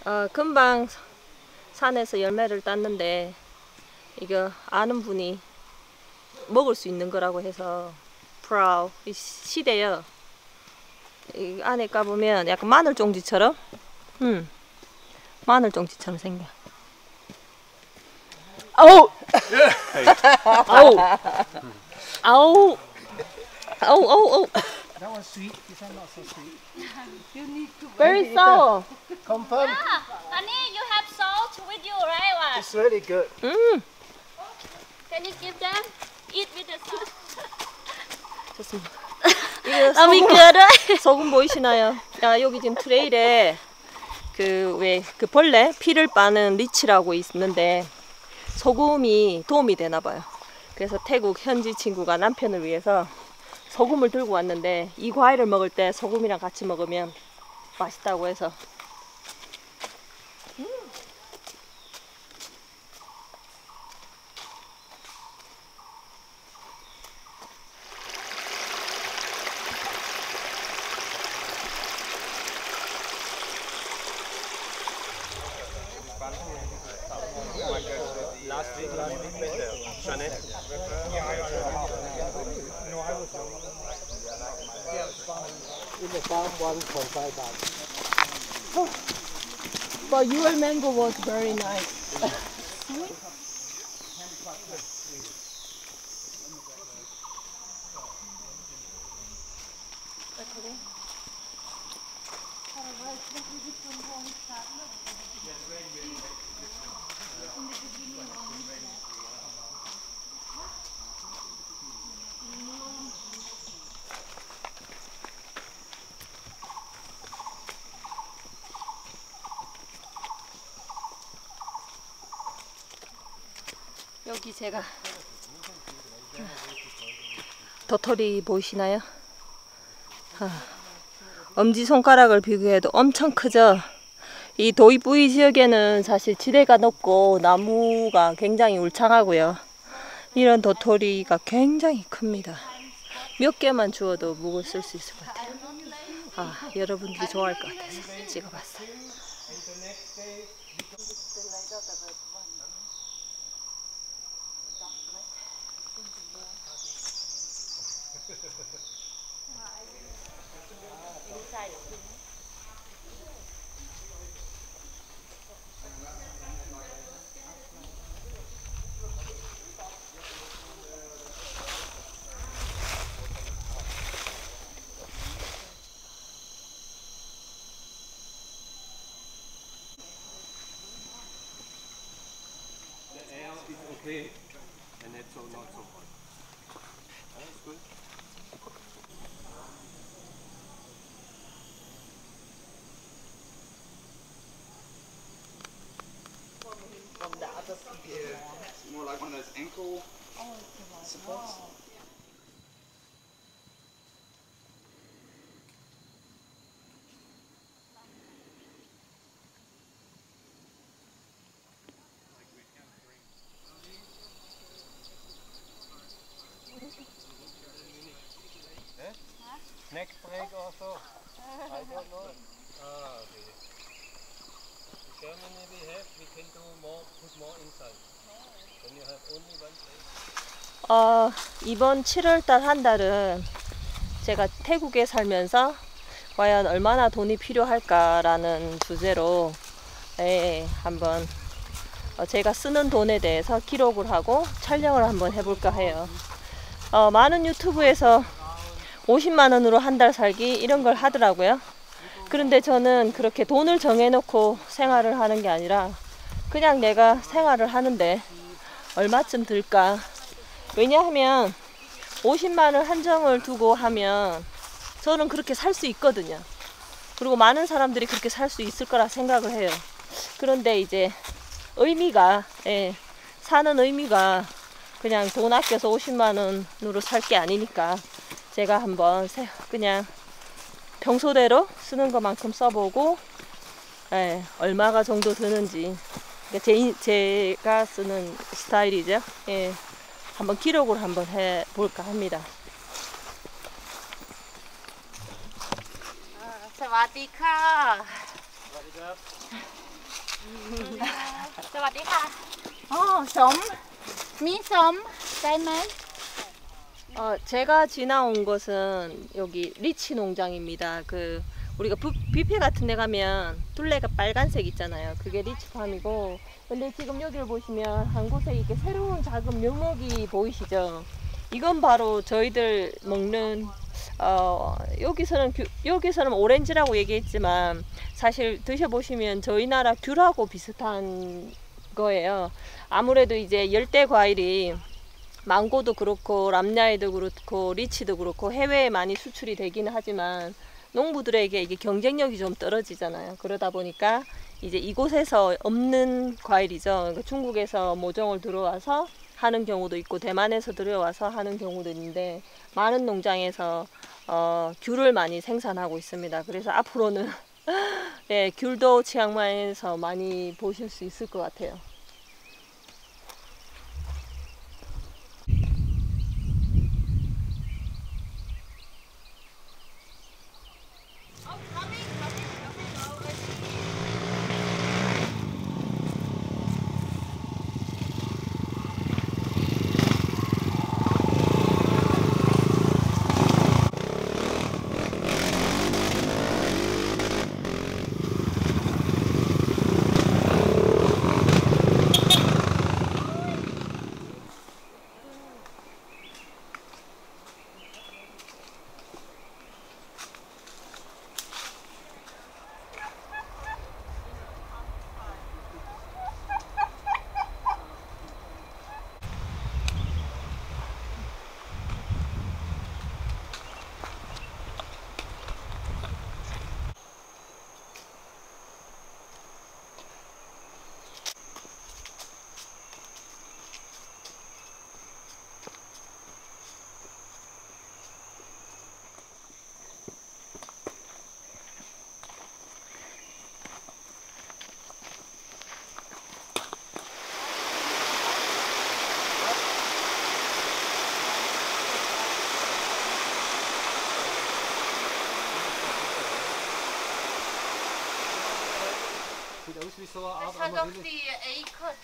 금방 산에서 열매를 땄는데 이거 아는 분이 먹을 수 있는 거라고 해서 프라우 시대요. 이 안에 까보면 약간 마늘 종지처럼 마늘 종지처럼 생겨. 아우 아우 아우 아우 아우. That was sweet. This one not so sweet. Very sour. Confirm. Yeah, honey, you have salt with you, right? It's really good. Can you give them? Eat with the salt. 좋습니다. 이거 Let me good. 소금 보이시나요? 여기 지금 트레일에 그 벌레 피를 빠는 리치라고 있는데 소금이 도움이 되나 봐요. 그래서 태국 현지 친구가 남편을 위해서 소금을 들고 왔는데 이 과일을 먹을 때 소금이랑 같이 먹으면 맛있다고 해서. Last week Janet. In the farm, 1.5 baht. But your mango was very nice. 여기 제가 도토리 보이시나요? 엄지손가락을 비교해도 엄청 크죠? 이 도이부이 지역에는 사실 지대가 높고 나무가 굉장히 울창하고요. 이런 도토리가 굉장히 큽니다. 몇 개만 주워도 묵을 쓸 수 있을 것 같아요. 여러분들이 좋아할 것 같아서 찍어봤어요. Okay, and it's not so hot. That's good. It's more like one of those ankle supports. Neck break also? I don't know. Okay. In Germany we can do more, put more inside. When you have only one place. 이번 7월달 한 달은 제가 태국에 살면서 과연 얼마나 돈이 필요할까라는 주제로 한번 제가 쓰는 돈에 대해서 기록을 하고 촬영을 한번 해볼까 해요. 많은 유튜브에서 50만원으로 한 달 살기 이런 걸 하더라고요. 그런데 저는 그렇게 돈을 정해놓고 생활을 하는 게 아니라 그냥 내가 생활을 하는데 얼마쯤 들까. 왜냐하면 50만원 한정을 두고 하면 저는 그렇게 살 수 있거든요. 그리고 많은 사람들이 그렇게 살 수 있을 거라 생각을 해요. 그런데 이제 의미가 사는 의미가 그냥 돈 아껴서 50만원으로 살 게 아니니까 제가 한번 그냥 평소대로 쓰는 것만큼 써보고 얼마가 정도 드는지 제가 쓰는 스타일이죠. 한번 기록을 한번 해볼까 합니다. สวัสดีค่ะสวัสดีค่ะ มีสมได้ไหม 제가 지나온 곳은 여기 리치 농장입니다. 우리가 뷔페 같은 데 가면 둘레가 빨간색 있잖아요. 그게 리치팜이고, 근데 지금 여기를 보시면 한 곳에 이렇게 새로운 작은 묘목이 보이시죠? 이건 바로 저희들 먹는 여기서는 오렌지라고 얘기했지만 사실 드셔보시면 저희 나라 귤하고 비슷한 거예요. 아무래도 이제 열대 과일이 망고도 그렇고 람냐이도 그렇고 리치도 그렇고 해외에 많이 수출이 되기는 하지만 농부들에게 이게 경쟁력이 좀 떨어지잖아요. 그러다 보니까 이제 이곳에서 없는 과일이죠. 그러니까 중국에서 모종을 들어와서 하는 경우도 있고 대만에서 들어와서 하는 경우도 있는데 많은 농장에서 귤을 많이 생산하고 있습니다. 그래서 앞으로는 예, 귤도 치앙마이에서 많이 보실 수 있을 것 같아요. Sieht aus wie so eine Art Das hat doch Amaryllis. die Eikot.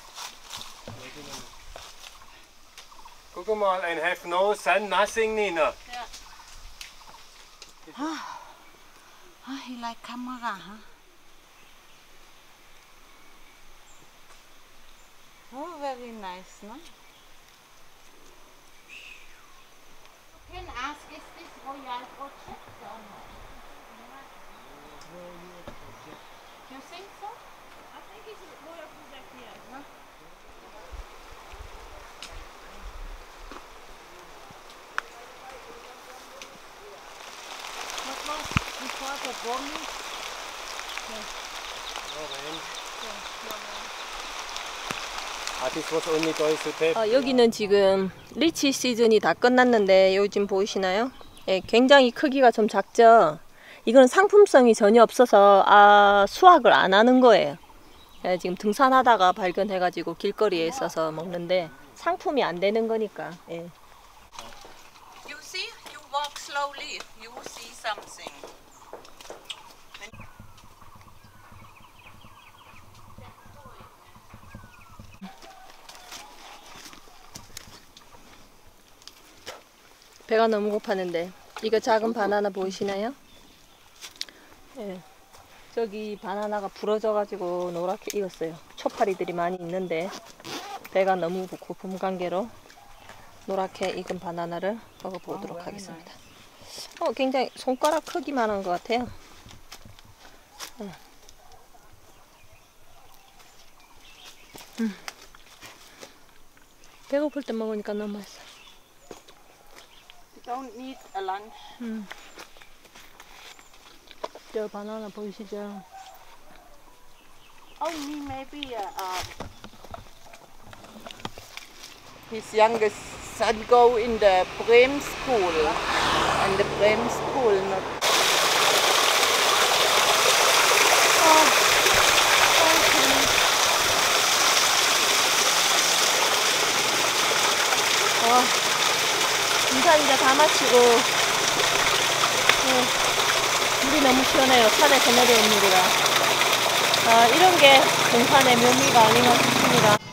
Guck mal, ein have no sun, nothing, Nina. He like camera, huh? Oh, very nice, no? You can ask, is this Royal Project or not? You think so? I think it's a Royal Project here. Huh? What was before the bombing? Ah, this was only going to tape. 여기는 지금 리치 시즌이 다 끝났는데 요즘 보이시나요? 예, 굉장히 크기가 좀 작죠? 이건 상품성이 전혀 없어서 수확을 안 하는 거예요. 예, 지금 등산하다가 발견해가지고 길거리에 있어서 먹는데 상품이 안 되는 거니까. 예. You see, you walk slowly, you see something. 배가 너무 고팠는데 이거 작은 바나나 보이시나요? 예. 저기 바나나가 부러져가지고 노랗게 익었어요. 초파리들이 많이 있는데 배가 너무 고픈 관계로 노랗게 익은 바나나를 먹어보도록 하겠습니다. 굉장히 손가락 크기만 한 것 같아요. 배고플 때 먹으니까 너무 맛있어. You don't need a lunch. 저 바나나 보이시죠? Only maybe his youngest son go in the Bremen school, and the Bremen school not. 등산 이제 다 마치고 물이 너무 시원해요. 산에서 내려온 물이라. 이런 게 등산의 묘미가 아닌가 싶습니다.